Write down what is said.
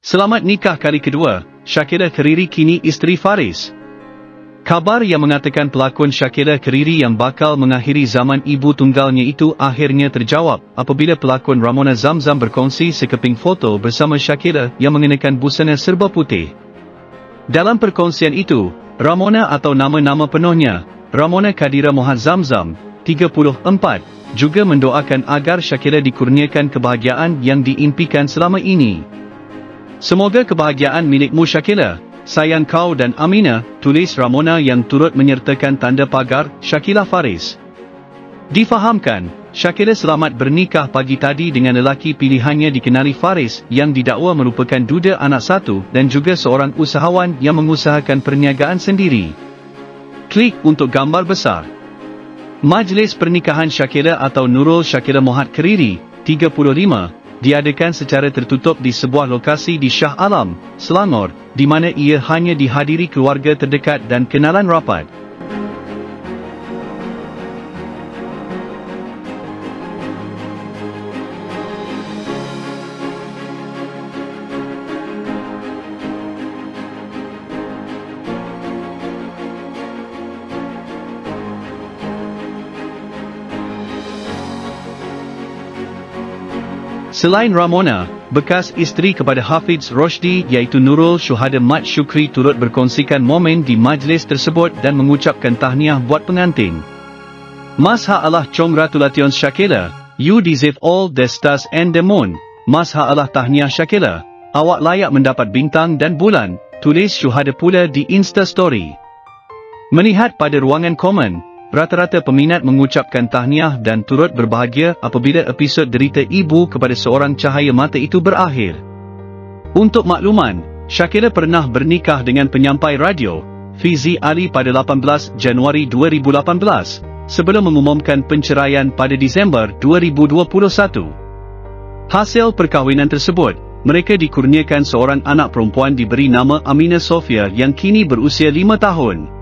Selamat nikah kali kedua, Shakira Khairi kini isteri Faris. Kabar yang mengatakan pelakon Shakira Khairi yang bakal mengakhiri zaman ibu tunggalnya itu akhirnya terjawab apabila pelakon Ramona Zamzam berkongsi sekeping foto bersama Shakira yang mengenakan busana serba putih. Dalam perkongsian itu, Ramona atau nama-nama penuhnya, Ramona Khadira Mohd Zamzam, 34, juga mendoakan agar Shakira dikurniakan kebahagiaan yang diimpikan selama ini. Semoga kebahagiaan milikmu Shakira, sayang kau dan Amina, tulis Ramona yang turut menyertakan tanda pagar Shakila Faris. Difahamkan, Shakira selamat bernikah pagi tadi dengan lelaki pilihannya dikenali Faris yang didakwa merupakan duda anak satu dan juga seorang usahawan yang mengusahakan perniagaan sendiri. Klik untuk gambar besar. Majlis pernikahan Shakira atau Nurul Shakira Mohd Khairi, 35, diadakan secara tertutup di sebuah lokasi di Shah Alam, Selangor, di mana ia hanya dihadiri keluarga terdekat dan kenalan rapat. Selain Ramona, bekas isteri kepada Hafiz Roshdi iaitu Nurul Syuhada Mat Syukri turut berkongsikan momen di majlis tersebut dan mengucapkan tahniah buat pengantin. Masha Allah congratulations Shakira, you deserve all the stars and the moon. Masha Allah tahniah Shakira, awak layak mendapat bintang dan bulan, tulis Syuhada pula di Insta Story. Melihat pada ruangan komen, rata-rata peminat mengucapkan tahniah dan turut berbahagia apabila episod derita ibu kepada seorang cahaya mata itu berakhir. Untuk makluman, Shakira pernah bernikah dengan penyampai radio, Fizi Ali pada 18 Januari 2018, sebelum mengumumkan penceraian pada Disember 2021. Hasil perkahwinan tersebut, mereka dikurniakan seorang anak perempuan diberi nama Amina Sofia yang kini berusia 5 tahun.